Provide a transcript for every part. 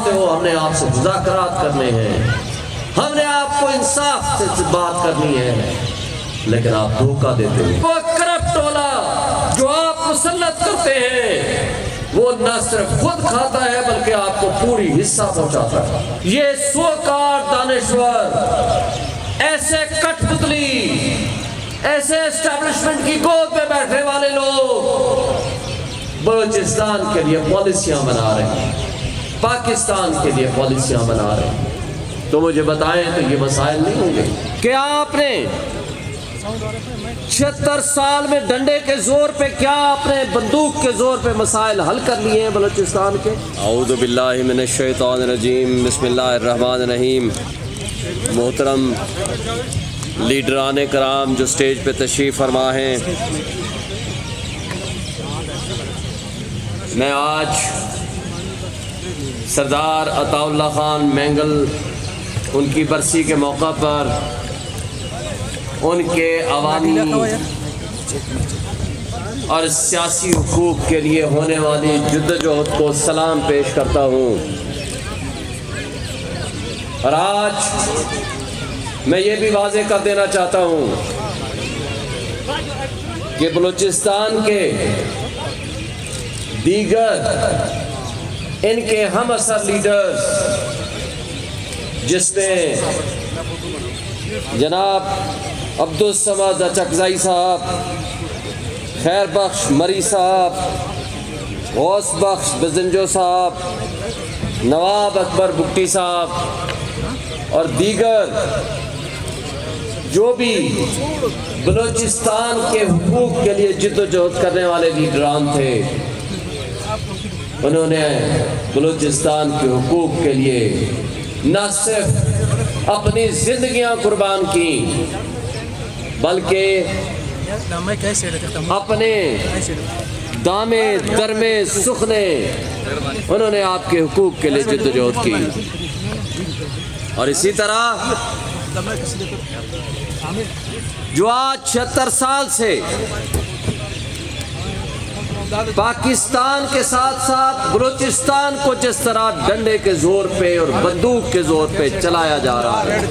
چاہتے ہو، ہم نے آپ سے مذاکرات کرنے ہیں، ہم نے آپ کو انصاف سے بات کرنی ہے، لیکن آپ دھوکہ دیتے ہیں۔ وہ کرپٹ ٹولہ جو آپ مسلط کرتے ہیں وہ نہ صرف خود کھاتا ہے بلکہ آپ کو پوری حصہ پہنچاتا ہے۔ یہ سوکار دانشور، ایسے کٹ پتلی، ایسے اسٹیبلشمنٹ کی گود میں بیٹھنے والے لوگ بلوچستان کے لیے پالیسیاں بنا رہے ہیں، پاکستان کے لیے پالیسیاں بنا رہے ہیں۔ تو مجھے بتائیں تو یہ مسائل نہیں ہوں گے کہ آپ نے 76 سال میں ڈنڈے کے زور پہ، کیا آپ نے بندوق کے زور پہ مسائل حل کر لیے ہیں بلوچستان کے؟ اعوذ باللہ من الشیطان الرجیم، بسم اللہ الرحمن الرحیم۔ محترم لیڈران کرام جو سٹیج پہ تشریف فرما ہیں، میں آج سردار عطا اللہ خان مینگل ان کی برسی کے موقع پر ان کے عوامی اور سیاسی حقوق کے لیے ہونے والی جدوجہد کو سلام پیش کرتا ہوں۔ اور آج میں یہ بھی واضح کر دینا چاہتا ہوں کہ بلوچستان کے دیگر ان کے ہم اثر لیڈرز، جس میں جناب عبدالصمد اچکزئی صاحب، خیر بخش مری صاحب، غوث بخش بزنجو صاحب، نواب اکبر بگٹی صاحب اور دیگر جو بھی بلوچستان کے حقوق کے لیے جدوجہد کرنے والے لیڈران تھے، انہوں نے بلوچستان کے حقوق کے لیے نہ صرف اپنی زندگیاں قربان کی بلکہ اپنے دامے درمے سخنے انہوں نے آپ کے حقوق کے لیے جدوجہد کی۔ اور اسی طرح جو آج 76 سال سے پاکستان کے ساتھ ساتھ بلوچستان کو جس طرح ڈنڈے کے زور پہ اور بندوق کے زور پہ چلایا جا رہا ہے،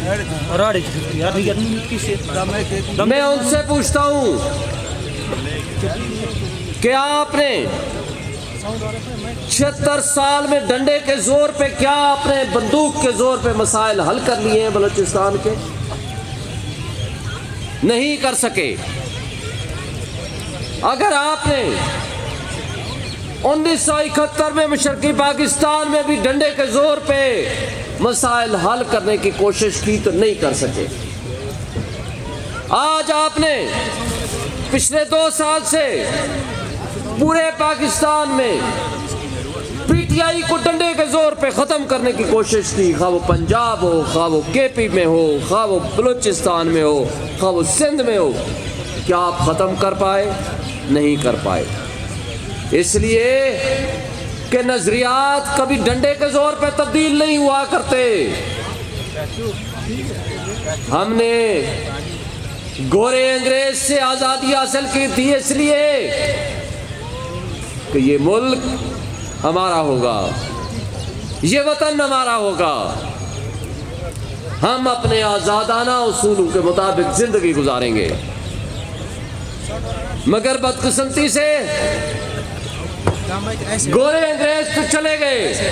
میں ان سے پوچھتا ہوں کہ آپ نے 76 سال میں ڈنڈے کے زور پہ، کیا آپ نے بندوق کے زور پہ مسائل حل کر لیے ہیں بلوچستان کے؟ نہیں کر سکے۔ اگر آپ نے 1971 میں مشرقی پاکستان میں بھی ڈنڈے کے زور پہ مسائل حل کرنے کی کوشش کی تو نہیں کر سکے۔ آج آپ نے پچھلے 2 سال سے پورے پاکستان میں پی ٹی آئی کو ڈنڈے کے زور پہ ختم کرنے کی کوشش کی، خواہ وہ پنجاب ہو، خواہ وہ کے پی میں ہو، خواہ وہ بلوچستان میں ہو، خواہ وہ سندھ میں ہو۔ کیا آپ ختم کر پائے؟ نہیں کر پائے، اس لیے کہ نظریات کبھی ڈنڈے کے زور پہ تبدیل نہیں ہوا کرتے۔ ہم نے گورے انگریز سے آزادی حاصل کی تھی اس لیے کہ یہ ملک ہمارا ہوگا، یہ وطن ہمارا ہوگا، ہم اپنے آزادانہ اصولوں کے مطابق زندگی گزاریں گے۔ مگر بدقسمتی سے گورے انگریز تو چلے گئے،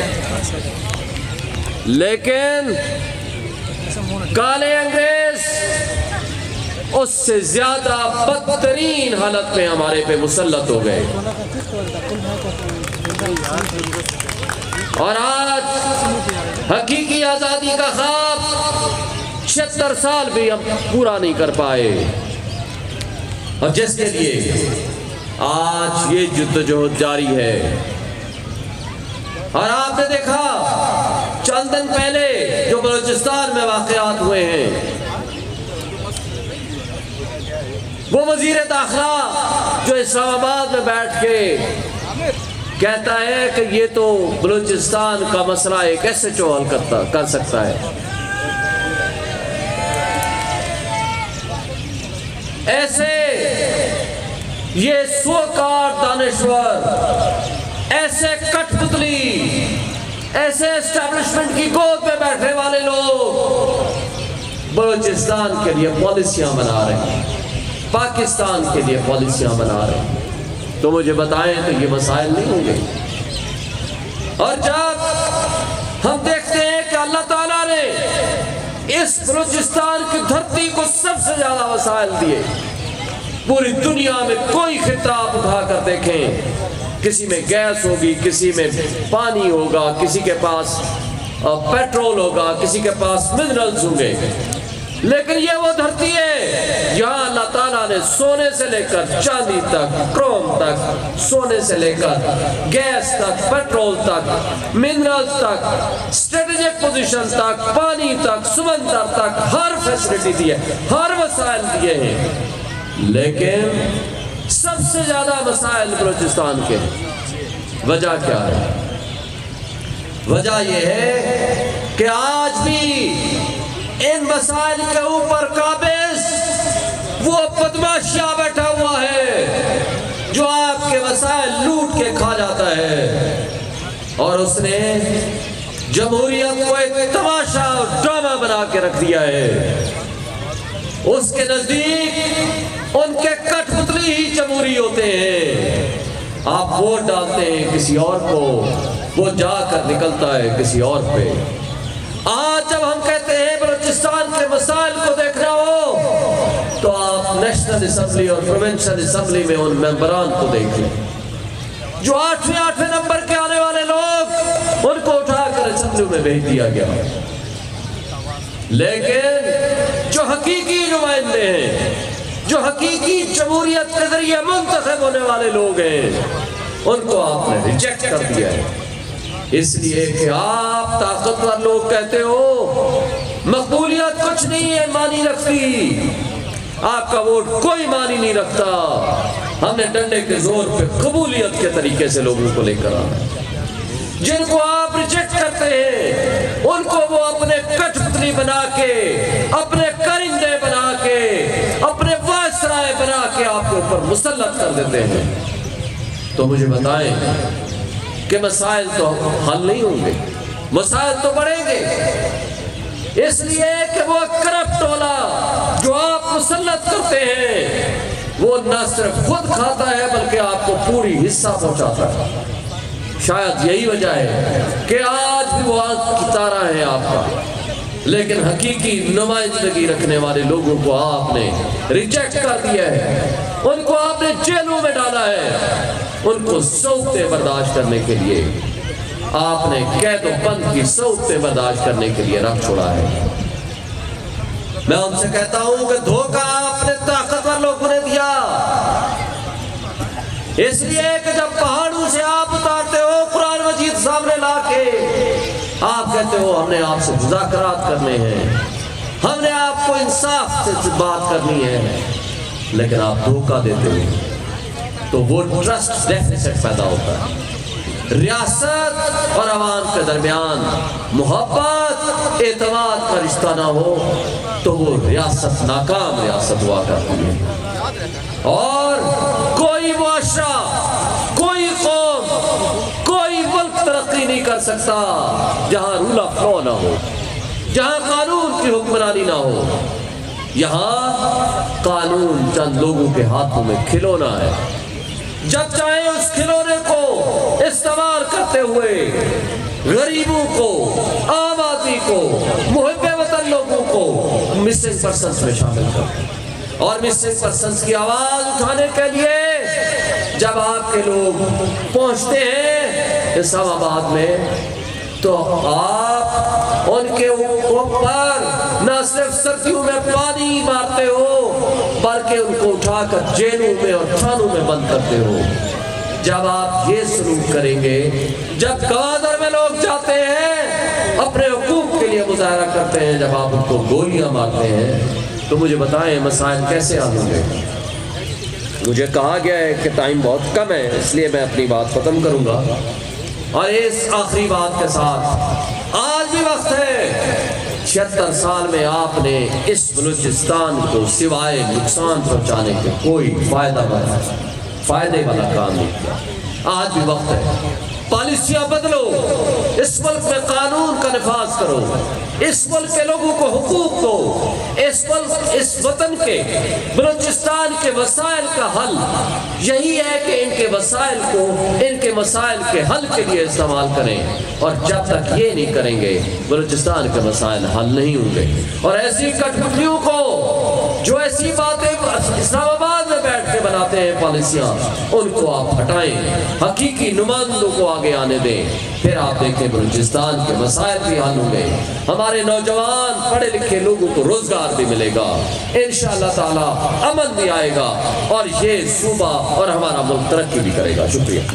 لیکن کالے انگریز اس سے زیادہ بدترین حالت میں ہمارے پہ مسلط ہو گئے، اور آج حقیقی آزادی کا خواب 76 سال بھی ہم پورا نہیں کر پائے، اور جس کے لیے آج یہ جدوجہد جاری ہے۔ اور آپ نے دیکھا چند دن پہلے جو بلوچستان میں واقعات ہوئے ہیں، وہ وزیر داخلہ جو اسلام آباد میں بیٹھ کے کہتا ہے کہ یہ تو بلوچستان کا مسئلہ ایک ایسے حل کر سکتا ہے۔ ایسے یہ سوکار دانشور، ایسے کٹ پتلی ایسے اسٹیبلشمنٹ کی گود میں بیٹھنے والے لوگ بلوچستان کے لیے پالیسیاں بنا رہے ہیں، پاکستان کے لیے پالیسیاں بنا رہے ہیں، تو مجھے بتائیں تو یہ مسائل نہیں ہوں گے؟ اور جب ہم دیکھتے ہیں کہ اللہ تعالیٰ نے اس بلوچستان کی دھرتی کو سب سے زیادہ وسائل دیے، پوری دنیا میں کوئی خطہ آپ اٹھا کر دیکھیں، کسی میں گیس ہوگی، کسی میں پانی ہوگا، کسی کے پاس پیٹرول ہوگا، کسی کے پاس منرلز ہوں گے، لیکن یہ وہ دھرتی ہے جہاں اللہ تعالیٰ نے سونے سے لے کر چاندی تک، کروم تک، سونے سے لے کر گیس تک، پیٹرول تک، منرلز تک، اسٹریٹجک پوزیشن تک، پانی تک، سمندر تک، ہر فیسلٹی دی ہے، ہر وسائل دیے ہیں، لیکن سب سے زیادہ مسائل بلوچستان کے وجہ کیا ہے؟ وجہ یہ ہے کہ آج بھی ان مسائل کے اوپر قابض وہ بدماشیہ بیٹھا ہوا ہے جو آپ کے مسائل لوٹ کے کھا جاتا ہے، اور اس نے جمہوریت کو ایک تماشا اور ڈرامہ بنا کے رکھ دیا ہے۔ اس کے نزدیک ان کے کٹ پتلی ہی جمہوری ہوتے ہیں، آپ ووٹ ڈالتے ہیں کسی اور کو، وہ جا کر نکلتا ہے کسی اور پہ۔ آج جب ہم کہتے ہیں بلوچستان کے مسائل کو دیکھنا ہو تو آپ نیشنل اسمبلی اور پروونشل اسمبلی میں ان ممبران کو دیکھیں جو آٹھویں نمبر کے آنے والے لوگ، ان کو اٹھا کر اسمبلی میں بھیج دیا گیا، لیکن جو حقیقی نمائندے ہیں، جو حقیقی جمہوریت کے ذریعے منتخب ہونے والے لوگ ہیں، ان کو آپ نے ریجیکٹ کر دیا ہے، اس لیے کہ آپ طاقتور لوگ کہتے ہو مقبولیت کچھ نہیں ہے معنی رکھتی، آپ کا ووٹ کوئی معنی نہیں رکھتا، ہم نے ڈنڈے کے زور پہ قبولیت کے طریقے سے لوگوں کو لے کر آنا ہے۔ جن کو آپ ریجیکٹ کرتے ہیں ان کو وہ اپنے کٹ پتلی بنا کے، اپنے کرندے بنا کے، اپنے وائسرائے بنا کے آپ کے اوپر مسلط کر دیتے ہیں۔ تو مجھے بتائیں کہ مسائل تو حل نہیں ہوں گے، مسائل تو بڑھیں گے، اس لیے کہ وہ کرپٹ ٹولہ جو آپ مسلط کرتے ہیں وہ نہ صرف خود کھاتا ہے بلکہ آپ کو پوری حصہ پہنچاتا ہے۔ شاید یہی وجہ ہے کہ آج بھی وہ آنکھ کی تارہ ہے آپ کا، لیکن حقیقی نمائندگی رکھنے والے لوگوں کو آپ نے ریجیکٹ کر دیا ہے، ان کو آپ نے جیلوں میں ڈالا ہے، ان کو صوتیں برداشت کرنے کے لیے آپ نے قید و بند کی صوتیں برداشت کرنے کے لیے رکھ چھوڑا ہے۔ میں ان سے کہتا ہوں کہ دھوکہ آپ نے طاقتور لوگوں نے دیا، اس لیے کہ جب پہاڑوں سے آپ اتارتے ہو قرآن مجید سامنے لا کے، آپ کہتے ہو ہم نے آپ سے مذاکرات کرنے ہیں، ہم نے آپ کو انصاف سے بات کرنی ہے، لیکن آپ دھوکہ دیتے ہو، تو وہ ٹرسٹ ڈیفیسٹ پیدا ہوتا ہے۔ ریاست اور عوام کے درمیان محبت، اعتماد کا رشتہ نہ ہو تو وہ ریاست ناکام ریاست ہوا کرتی ہے، اور کوئی معاشرہ، کوئی قوم، کوئی ملک ترقی نہیں کر سکتا جہاں رول آف لا نہ ہو، جہاں قانون کی حکمرانی نہ ہو۔ یہاں قانون چند لوگوں کے ہاتھوں میں کھلونا ہے، جب چاہے اس کھلونے کو استعمال کرتے ہوئے غریبوں کو، عام آدمی کو، محب وطن لوگوں کو مسنگ پرسنز میں شامل کر، اور مسنگ پرسنز کی آواز اٹھانے کے لیے جب آپ کے لوگ پہنچتے ہیں اسلام آباد میں تو آپ ان کے اوپر نہ صرف سردیوں میں پانی مارتے ہو بلکہ ان کو اٹھا کر جیلوں میں اور تھانوں میں بند کرتے ہو۔ جب آپ یہ سلوک کریں گے، جب گوادر میں لوگ جاتے ہیں اپنے حقوق کے لیے مظاہرہ کرتے ہیں، جب آپ ان کو گولیاں مارتے ہیں، تو مجھے بتائیں مسائل کیسے حل ہوں گے؟ مجھے کہا گیا ہے کہ ٹائم بہت کم ہے، اس لیے میں اپنی بات ختم کروں گا، اور اس آخری بات کے ساتھ آج بھی وقت ہے 76 سال میں آپ نے اس بلوچستان کو سوائے نقصان پہنچانے کے کوئی فائدہ مند فائدے والا کام نہیں کیا۔ آج بھی وقت ہے، پالیسیاں بدلو، اس ملک میں قانون کا نفاذ کرو، اس ملک کے لوگوں کو حقوق دو، اس وطن کے بلوچستان کے وسائل کا حل یہی ہے کہ ان کے وسائل کو ان کے مسائل کے حل کے لیے استعمال کریں، اور جب تک یہ نہیں کریں گے بلوچستان کے مسائل حل نہیں ہوں گے۔ اور ایسی کٹپٹیوں کو جو ایسی باتیں اسلام آباد میں بیٹھ کے بناتے ہیں پالیسیاں، ان کو آپ ہٹائیں، حقیقی نمائندوں کو آگے آنے دیں، پھر آپ دیکھیں بلوچستان کے مسائل بھی حل ہوں گے، ہمارے نوجوان پڑھے لکھے لوگوں کو روزگار بھی ملے گا، انشاءاللہ تعالی امن بھی آئے گا، اور یہ صوبہ اور ہمارا ملک ترقی بھی کرے گا۔ شکریہ۔